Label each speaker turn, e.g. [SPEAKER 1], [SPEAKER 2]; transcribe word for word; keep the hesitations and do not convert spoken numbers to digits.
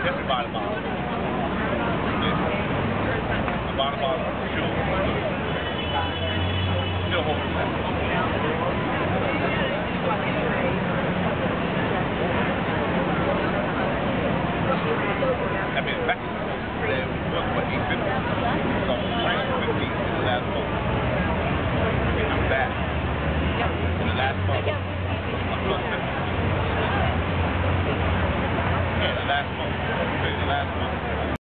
[SPEAKER 1] Definitely buy the bottle. Yeah. I bought a bottle. Sure. Still holding that. I mean, back then, was what, eight fifty? So, nine fifty in the last month. I'm back. In the last month, I'm plus fifty. Yeah, the last month. The last month.